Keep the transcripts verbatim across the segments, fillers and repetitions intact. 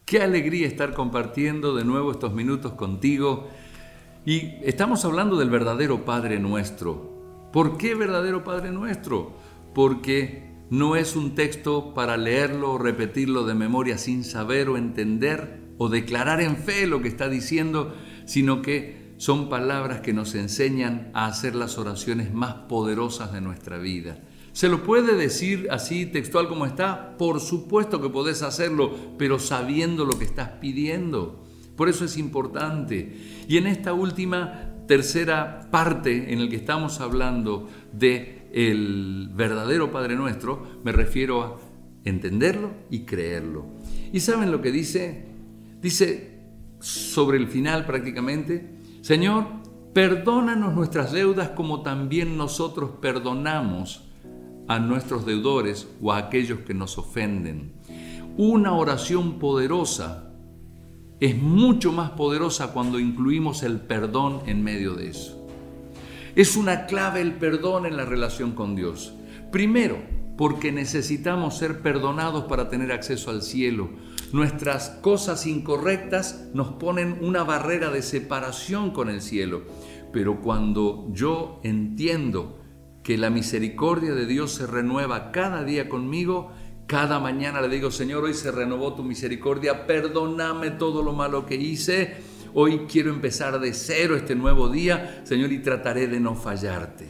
Qué alegría estar compartiendo de nuevo estos minutos contigo. Y estamos hablando del verdadero Padre Nuestro. ¿Por qué verdadero Padre Nuestro? Porque no es un texto para leerlo o repetirlo de memoria sin saber o entender o declarar en fe lo que está diciendo, sino que son palabras que nos enseñan a hacer las oraciones más poderosas de nuestra vida. ¿Se lo puede decir así textual como está? Por supuesto que podés hacerlo, pero sabiendo lo que estás pidiendo. Por eso es importante. Y en esta última tercera parte en la que estamos hablando de el verdadero Padre Nuestro, me refiero a entenderlo y creerlo. ¿Y saben lo que dice? Dice sobre el final prácticamente: Señor, perdónanos nuestras deudas como también nosotros perdonamos a nuestros deudores o a aquellos que nos ofenden. Una oración poderosa es mucho más poderosa cuando incluimos el perdón en medio de eso. Es una clave el perdón en la relación con Dios. Primero, porque necesitamos ser perdonados para tener acceso al cielo. Nuestras cosas incorrectas nos ponen una barrera de separación con el cielo. Pero cuando yo entiendo que la misericordia de Dios se renueva cada día conmigo, cada mañana le digo: Señor, hoy se renovó tu misericordia, perdóname todo lo malo que hice, hoy quiero empezar de cero este nuevo día, Señor, y trataré de no fallarte.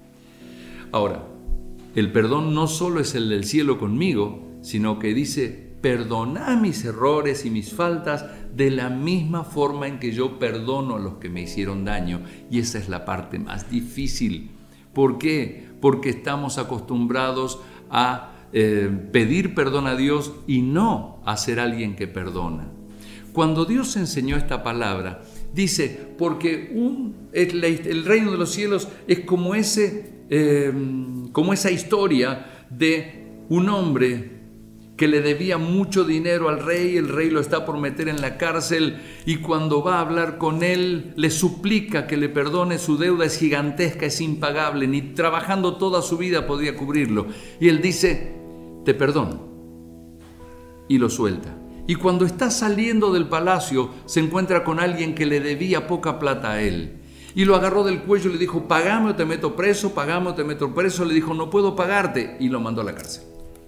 Ahora, el perdón no solo es el del cielo conmigo, sino que dice: perdona mis errores y mis faltas de la misma forma en que yo perdono a los que me hicieron daño. Y esa es la parte más difícil. ¿Por qué? Porque estamos acostumbrados a eh, pedir perdón a Dios y no a ser alguien que perdona. Cuando Dios enseñó esta palabra, dice: porque un, el, el reino de los cielos es como, ese, eh, como esa historia de un hombre que le debía mucho dinero al rey, el rey lo está por meter en la cárcel y cuando va a hablar con él le suplica que le perdone, su deuda es gigantesca, es impagable, ni trabajando toda su vida podía cubrirlo. Y él dice: te perdono, y lo suelta. Y cuando está saliendo del palacio se encuentra con alguien que le debía poca plata a él. Y lo agarró del cuello y le dijo: pagame o te meto preso, pagame o te meto preso. Le dijo: no puedo pagarte, y lo mandó a la cárcel.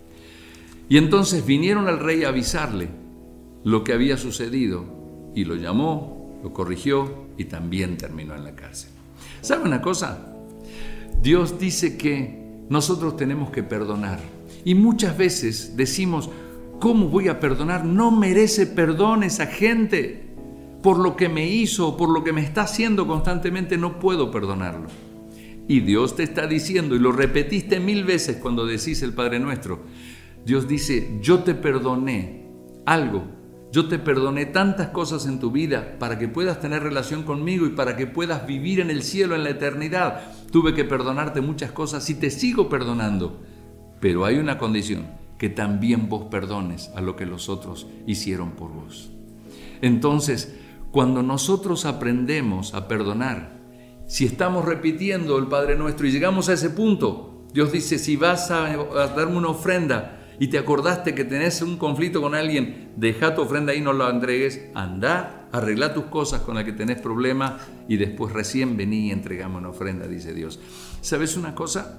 Y entonces vinieron al rey a avisarle lo que había sucedido y lo llamó, lo corrigió y también terminó en la cárcel. ¿Sabe una cosa? Dios dice que nosotros tenemos que perdonar y muchas veces decimos: ¿cómo voy a perdonar? No merece perdón esa gente por lo que me hizo, por lo que me está haciendo constantemente, no puedo perdonarlo. Y Dios te está diciendo, y lo repetiste mil veces cuando decís el Padre Nuestro, Dios dice: yo te perdoné algo, yo te perdoné tantas cosas en tu vida para que puedas tener relación conmigo y para que puedas vivir en el cielo, en la eternidad. Tuve que perdonarte muchas cosas y te sigo perdonando, pero hay una condición: que también vos perdones a lo que los otros hicieron por vos. Entonces, cuando nosotros aprendemos a perdonar, si estamos repitiendo el Padre Nuestro y llegamos a ese punto, Dios dice: si vas a, a darme una ofrenda y te acordaste que tenés un conflicto con alguien, deja tu ofrenda ahí, no la entregues, anda, arregla tus cosas con las que tenés problemas y después recién vení y entregame una ofrenda, dice Dios. ¿Sabes una cosa?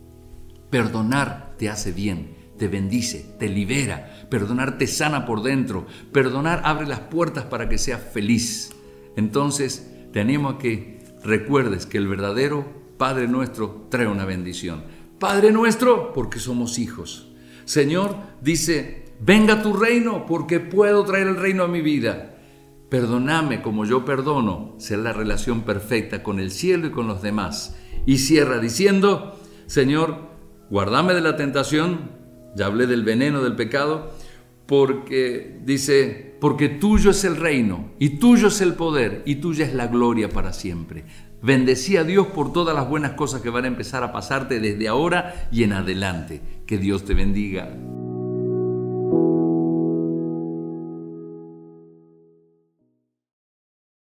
Perdonar te hace bien, te bendice, te libera. Perdonar te sana por dentro. Perdonar abre las puertas para que seas feliz. Entonces, te animo a que recuerdes que el verdadero Padre Nuestro trae una bendición. Padre Nuestro, porque somos hijos. Señor, dice: venga tu reino, porque puedo traer el reino a mi vida. Perdóname como yo perdono, será la relación perfecta con el cielo y con los demás. Y cierra diciendo: Señor, guárdame de la tentación. Ya hablé del veneno del pecado, porque dice: porque tuyo es el reino, y tuyo es el poder, y tuya es la gloria para siempre. Bendecí a Dios por todas las buenas cosas que van a empezar a pasarte desde ahora y en adelante. Que Dios te bendiga.